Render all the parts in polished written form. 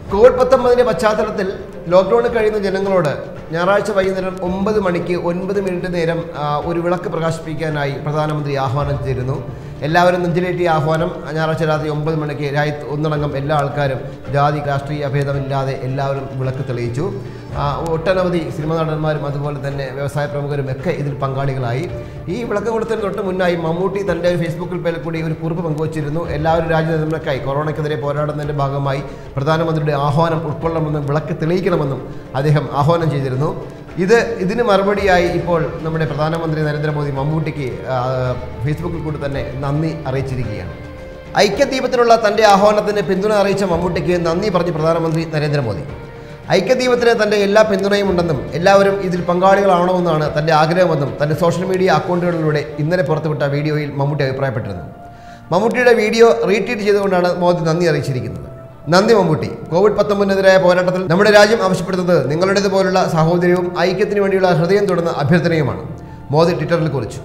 COVID-19 പശ്ചാത്തലത്തിൽ ലോക്ക്ഡൌണിൽ കഴിയുന്ന ജനങ്ങളോട് ഞായറാഴ്ച വൈകുന്നേരം 9 മണിക്ക് 9 മിനിറ്റ് നേരം ഒരു വിളക്ക് പ്രകാശിപ്പിക്കാനായി പ്രധാനമന്ത്രി ആഹ്വാനം ചെയ്തിരുന്നു. എല്ലാവരും നെഞ്ചിലേറ്റിയ ആഹ്വാനം ഞായറാഴ്ച രാത്രി 9 മണിക്ക് രാജ്യത്ത് ഒന്നടങ്കം എല്ലാ ആൾക്കാരും ജാതി രാഷ്ട്രീയ ഭേദമില്ലാതെ എല്ലാവരും വിളക്ക് തെളിയിച്ചു. ഒട്ടനവധി സിനിമാ നടന്മാരും അതുപോലെ തന്നെ വ്യവസായ പ്രമുഖരും ഒക്കെ ഇതിൽ പങ്കാളികളായി. ഈ വിളക്ക് കൊടുത്തതിന് തൊട്ട് മുന്നായി മമ്മൂട്ടി തൻ്റെ ഫേസ്ബുക്കിൽ പേരിൽ കൂടി ഒരു കുറിപ്പ് പങ്കുവച്ചിരുന്നു. എല്ലാവരും രാജ്യനിർമ്മാണക്കായി കൊറോണയ്ക്കെതിരെ പോരാടുന്നതിൻ്റെ ഭാഗമായി പ്രധാനമന്ത്രിയുടെ ആഹ്വാനം ഉൾക്കൊള്ളണമെന്നും വിളക്ക് തെളിയിക്കണമെന്നും അദ്ദേഹം ആഹ്വാനം ചെയ്തിരുന്നു. ഇതിന് മറുപടിയായി ഇപ്പോൾ നമ്മുടെ പ്രധാനമന്ത്രി നരേന്ദ്രമോദി മമ്മൂട്ടിക്ക് ഫേസ്ബുക്കിൽ കൂടി തന്നെ നന്ദി അറിയിച്ചിരിക്കുകയാണ്. ഐക്യദീപത്തിനുള്ള തൻ്റെ ആഹ്വാനത്തിന് പിന്തുണ അറിയിച്ച മമ്മൂട്ടിക്ക് നന്ദി പറഞ്ഞ് പ്രധാനമന്ത്രി നരേന്ദ്രമോദി. ഐക്യദീപത്തിന് തൻ്റെ എല്ലാ പിന്തുണയും ഉണ്ടെന്നും എല്ലാവരും ഇതിൽ പങ്കാളികളാവണമെന്നാണ് തൻ്റെ ആഗ്രഹമെന്നും തൻ്റെ സോഷ്യൽ മീഡിയ അക്കൗണ്ടുകളിലൂടെ ഇന്നലെ പുറത്തുവിട്ട വീഡിയോയിൽ മമ്മൂട്ടി അഭിപ്രായപ്പെട്ടിരുന്നു. മമ്മൂട്ടിയുടെ വീഡിയോ റീട്വീറ്റ് ചെയ്തുകൊണ്ടാണ് മോദി നന്ദി അറിയിച്ചിരിക്കുന്നത്. നന്ദി മമ്മൂട്ടി. കോവിഡ്-19-നെതിരായ പോരാട്ടത്തിൽ നമ്മുടെ രാജ്യം ആവശ്യപ്പെടുന്നത് നിങ്ങളുടേതുപോലുള്ള സാഹോദര്യവും ഐക്യത്തിന് വേണ്ടിയുള്ള ഹൃദയം തൊടുന്ന അഭ്യർത്ഥനയുമാണ്, മോദി ട്വിറ്ററിൽ കുറിച്ചു.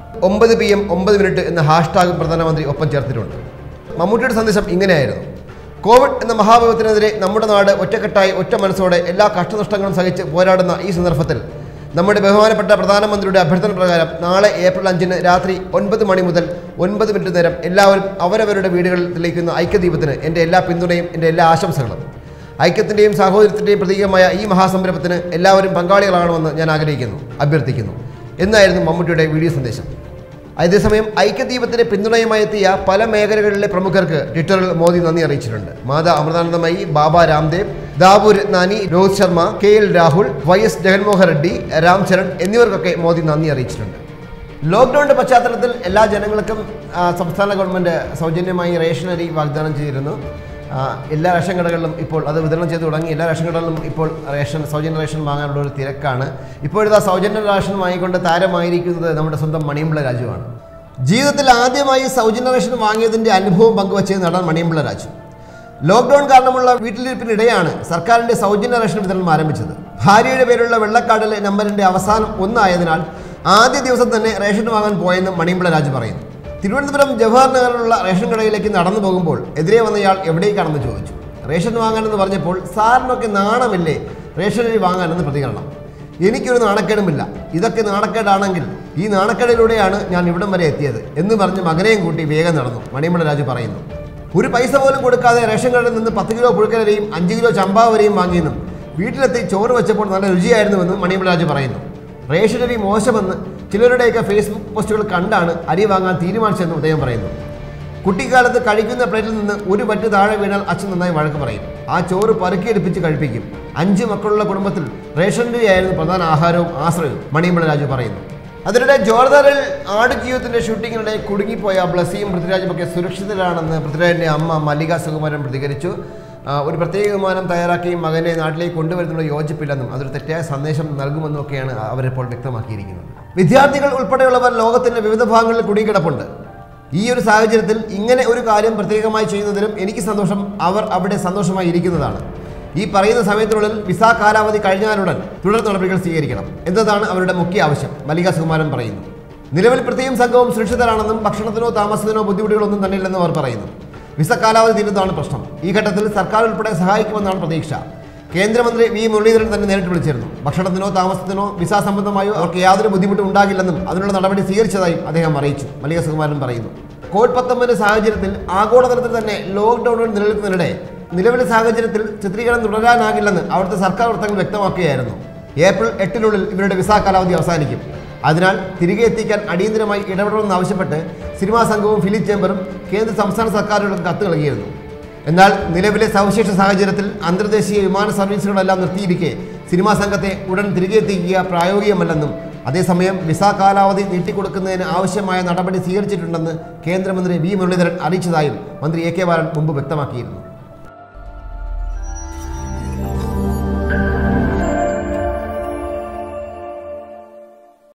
9 PM 9 എന്ന ഹാഷ്ടാഗ് പ്രധാനമന്ത്രി ഒപ്പം ചേർത്തിട്ടുണ്ട്. മമ്മൂട്ടിയുടെ സന്ദേശം ഇങ്ങനെയായിരുന്നു: കോവിഡ് എന്ന മഹാവിപത്തിനെതിരെ നമ്മുടെ നാട് ഒറ്റക്കെട്ടായി ഒറ്റ മനസ്സോടെ എല്ലാ കഷ്ടനഷ്ടങ്ങളും സഹിച്ച് പോരാടുന്ന ഈ സന്ദർഭത്തിൽ നമ്മുടെ ബഹുമാനപ്പെട്ട പ്രധാനമന്ത്രിയുടെ അഭ്യർത്ഥന പ്രകാരം നാളെ ഏപ്രിൽ 5 രാത്രി 9 മണി മുതൽ 9 മിനിറ്റ് നേരം എല്ലാവരും അവരവരുടെ വീടുകളിൽ തെളിയിക്കുന്ന ഐക്യദീപത്തിന് എൻ്റെ എല്ലാ പിന്തുണയും എൻ്റെ എല്ലാ ആശംസകളും. ഐക്യത്തിൻ്റെയും സാഹോദര്യത്തിൻ്റെയും പ്രതീകമായ ഈ മഹാസംരംഭത്തിന് എല്ലാവരും പങ്കാളികളാകണമെന്ന് ഞാൻ അഭ്യർത്ഥിക്കുന്നു എന്നായിരുന്നു മമ്മൂട്ടിയുടെ വീഡിയോ സന്ദേശം. അതേസമയം ഐക്യദീപത്തിന് പിന്തുണയുമായി എത്തിയ പല മേഖലകളിലെ പ്രമുഖർക്ക് ട്വിറ്ററിൽ മോദി നന്ദി അറിയിച്ചിട്ടുണ്ട്. മാതാ അമൃതാനന്ദമയി, ബാബ രാംദേവ്, ദാബു രത്നാനി, രോഹിത് ശർമ്മ, KL രാഹുൽ, YS ജഗൻമോഹൻ റെഡ്ഡി, രാം ചരൺ എന്നിവർക്കൊക്കെ മോദി നന്ദി അറിയിച്ചിട്ടുണ്ട്. ലോക്ക്ഡൌണിൻ്റെ പശ്ചാത്തലത്തിൽ എല്ലാ ജനങ്ങൾക്കും സംസ്ഥാന ഗവൺമെൻറ് സൗജന്യമായി റേഷൻ അരി വാഗ്ദാനം ചെയ്തിരുന്നു. എല്ലാ റേഷൻ കടകളിലും ഇപ്പോൾ അത് വിതരണം ചെയ്തു തുടങ്ങി. എല്ലാ റേഷൻ കടകളിലും ഇപ്പോൾ സൗജന്യ റേഷൻ വാങ്ങാനുള്ള ഒരു തിരക്കാണ്. ഇപ്പോഴത്തെ സൗജന്യ റേഷൻ വാങ്ങിക്കൊണ്ട് താരമായിരിക്കുന്നത് നമ്മുടെ സ്വന്തം മണിയമ്പിള്ള രാജുവാണ്. ജീവിതത്തിൽ ആദ്യമായി സൗജന്യ റേഷൻ വാങ്ങിയതിൻ്റെ അനുഭവം പങ്കുവച്ചത് നടൻ മണിയമ്പിള്ള രാജു. ലോക്ക്ഡൌൺ കാരണമുള്ള വീട്ടിലിരിപ്പിനിടെയാണ് സർക്കാരിൻ്റെ സൗജന്യ റേഷൻ വിതരണം ആരംഭിച്ചത്. ഭാര്യയുടെ പേരുള്ള വെള്ളക്കാർഡിലെ നമ്പറിൻ്റെ അവസാനം 1 ആയതിനാൽ ആദ്യ ദിവസം തന്നെ റേഷൻ വാങ്ങാൻ പോയെന്നും മണിയമ്പിള്ള രാജു പറയുന്നു. തിരുവനന്തപുരം ജവഹർ നഗറിലുള്ള റേഷൻ കടയിലേക്ക് നടന്നു പോകുമ്പോൾ എതിരെ വന്നയാൾ എവിടേക്കാണെന്ന് ചോദിച്ചു. റേഷൻ വാങ്ങാനെന്ന് പറഞ്ഞപ്പോൾ സാറിനൊക്കെ നാണമില്ലേ റേഷൻ അരി വാങ്ങാനെന്ന് പ്രതികരണം. എനിക്കൊരു നാണക്കേടുമില്ല, ഇതൊക്കെ നാണക്കേടാണെങ്കിൽ ഈ നാണക്കേടിലൂടെയാണ് ഞാൻ ഇവിടം വരെ എത്തിയത് എന്ന് പറഞ്ഞ് മകനെയും കൂട്ടി വേഗം നടന്നു മണിയമ്പിള്ള രാജു പറയുന്നു. ഒരു പൈസ പോലും കൊടുക്കാതെ റേഷൻ കടയിൽ നിന്ന് 10 കിലോ പുഴുക്കലരിയും 5 കിലോ ചമ്പാവരിയും വാങ്ങിയെന്നും വീട്ടിലെത്തി ചോറ് വെച്ചപ്പോൾ നല്ല രുചിയായിരുന്നുവെന്നും മണിയമ്പിള്ള രാജു പറയുന്നു. റേഷൻ അരി മോശമെന്ന് ചിലരുടെയൊക്കെ ഫേസ്ബുക്ക് പോസ്റ്റുകൾ കണ്ടാണ് അരി വാങ്ങാൻ തീരുമാനിച്ചതെന്നും അദ്ദേഹം പറയുന്നു. കുട്ടിക്കാലത്ത് കഴിക്കുന്ന പ്ലേറ്റിൽ നിന്ന് ഒരു പറ്റ് താഴെ വീണാൽ അച്ഛൻ നന്നായി വഴക്ക് പറയും. ആ ചോറ് പറുക്കിയെടുപ്പിച്ച് കഴിപ്പിക്കും. 5 മക്കളുള്ള കുടുംബത്തിൽ റേഷൻ അരിയായിരുന്നു പ്രധാന ആഹാരവും ആശ്രയവും മണിയമ്പിള്ള രാജു പറയുന്നു. അതിനിടെ ജോർദാനിൽ ആടുജീവിതത്തിൻ്റെ ഷൂട്ടിങ്ങിനിടെ കുടുങ്ങിപ്പോയ ബ്ലസ്സിയും പൃഥ്വിരാജുമൊക്കെ സുരക്ഷിതരാണെന്ന് പൃഥ്വിരാജിൻ്റെ അമ്മ മല്ലിക സുകുമാരൻ പ്രതികരിച്ചു. ഒരു പ്രത്യേക വിമാനം തയ്യാറാക്കിയും മകനെ നാട്ടിലേക്ക് കൊണ്ടുവരുന്നതിനുള്ള യോജിപ്പില്ലെന്നും അതൊരു തെറ്റായ സന്ദേശം നൽകുമെന്നും ഒക്കെയാണ് അവരിപ്പോൾ വ്യക്തമാക്കിയിരിക്കുന്നത്. വിദ്യാർത്ഥികൾ ഉൾപ്പെടെയുള്ളവർ ലോകത്തിൻ്റെ വിവിധ ഭാഗങ്ങളിൽ കുടുങ്ങിക്കിടപ്പുണ്ട്. ഈ ഒരു സാഹചര്യത്തിൽ ഇങ്ങനെ ഒരു കാര്യം പ്രത്യേകമായി ചെയ്യുന്നതിലും എനിക്ക് സന്തോഷം. അവർ അവിടെ സന്തോഷമായി ഇരിക്കുന്നതാണ്. ഈ പറയുന്ന സമയത്തിനുള്ളിൽ വിസ കാലാവധി കഴിഞ്ഞാലുടൻ തുടർ നടപടികൾ സ്വീകരിക്കണം എന്നതാണ് അവരുടെ മുഖ്യ ആവശ്യം, മല്ലിക സുകുമാരൻ പറയുന്നു. നിലവിൽ പൃഥ്വിയും സംഘവും സുരക്ഷിതരാണെന്നും ഭക്ഷണത്തിനോ താമസത്തിനോ ബുദ്ധിമുട്ടുകളൊന്നും തന്നെയില്ലെന്നും അവർ പറയുന്നു. വിസ കാലാവധി തീരുന്നതാണ് പ്രശ്നം. ഈ ഘട്ടത്തിൽ സർക്കാർ ഉൾപ്പെടെ സഹായിക്കുമെന്നാണ് പ്രതീക്ഷ. കേന്ദ്രമന്ത്രി V മുരളീധരൻ തന്നെ നേരിട്ട് വിളിച്ചിരുന്നു. ഭക്ഷണത്തിനോ താമസത്തിനോ വിസ സംബന്ധമായോ അവർക്ക് യാതൊരു ബുദ്ധിമുട്ടും ഉണ്ടാകില്ലെന്നും അതിനുള്ള നടപടി സ്വീകരിച്ചതായും അദ്ദേഹം അറിയിച്ചു, മല്ലിക സുകുമാരൻ പറയുന്നു. കോവിഡ്-19 സാഹചര്യത്തിൽ ആഗോളതലത്തിൽ തന്നെ ലോക്ക്ഡൌണിൽ നിലനിൽക്കുന്നതിനിടെ നിലവിലെ സാഹചര്യത്തിൽ ചിത്രീകരണം തുടരാനാകില്ലെന്ന് അവിടുത്തെ സർക്കാർ വൃത്തങ്ങൾ വ്യക്തമാക്കുകയായിരുന്നു. ഏപ്രിൽ 8 ഇവരുടെ വിസ കാലാവധി അവസാനിക്കും. അതിനാൽ തിരികെ എത്തിക്കാൻ അടിയന്തരമായി ഇടപെടണമെന്നാവശ്യപ്പെട്ട് സിനിമാ സംഘവും ഫിലിം ചേംബറും കേന്ദ്ര സംസ്ഥാന സർക്കാരുകൾക്ക് കത്ത് നൽകിയിരുന്നു. എന്നാൽ നിലവിലെ സവിശേഷ സാഹചര്യത്തിൽ അന്തർദേശീയ വിമാന സർവീസുകളെല്ലാം നിർത്തിയിരിക്കെ സിനിമാ സംഘത്തെ ഉടൻ തിരികെ എത്തിക്കുക പ്രായോഗികമല്ലെന്നും അതേസമയം വിസ കാലാവധി നീട്ടിക്കൊടുക്കുന്നതിന് ആവശ്യമായ നടപടി സ്വീകരിച്ചിട്ടുണ്ടെന്ന് കേന്ദ്രമന്ത്രി V മുരളീധരൻ അറിയിച്ചതായും മന്ത്രി AK ബാലൻ മുമ്പ് വ്യക്തമാക്കിയിരുന്നു.